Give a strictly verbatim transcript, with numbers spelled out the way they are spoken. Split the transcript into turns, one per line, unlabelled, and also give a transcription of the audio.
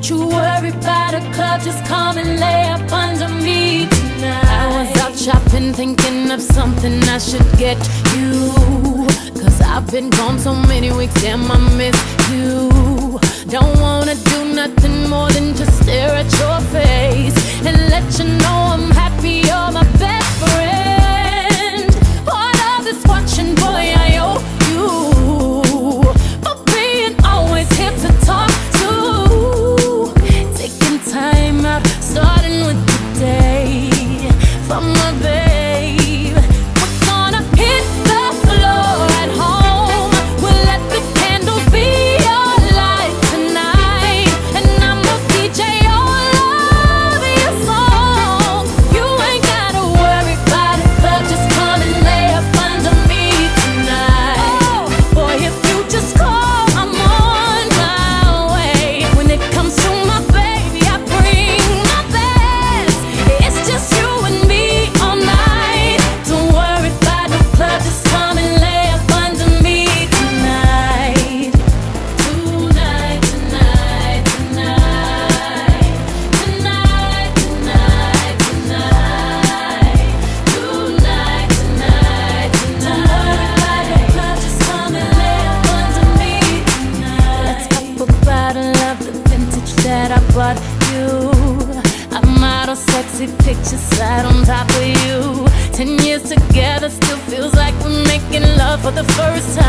Don't you worry about a club, just come and lay up under me tonight. I was out shopping, thinking of something I should get you, cause I've been gone so many weeks, damn I miss you. Don't wanna do nothing more than just stare at your face and let you know I'm happy you're my best friend. Part of this watching, boy, I owe you for being always here to talk to. Taking time out, starting with the day for my babe. We're gonna hit the floor at home. We'll let the candles be your light tonight, and I'ma D J all of your songs. You ain't gotta worry about it, but just come and lay up under me tonight. Oh, boy, if you just call, I'm on my way. When it comes to my baby, I bring my best. It's just you and me all night. Don't worry about the club, just come and lay up under me tonight. Tonight, tonight, tonight. Tonight, tonight, tonight. Tonight, tonight, tonight. Don't worry about the club, just come and lay up under me tonight. Let's pop a bottle of the vintage that I bought you. I model sexy pictures right on top of you. Ten years together still feels like we're making love for the first time.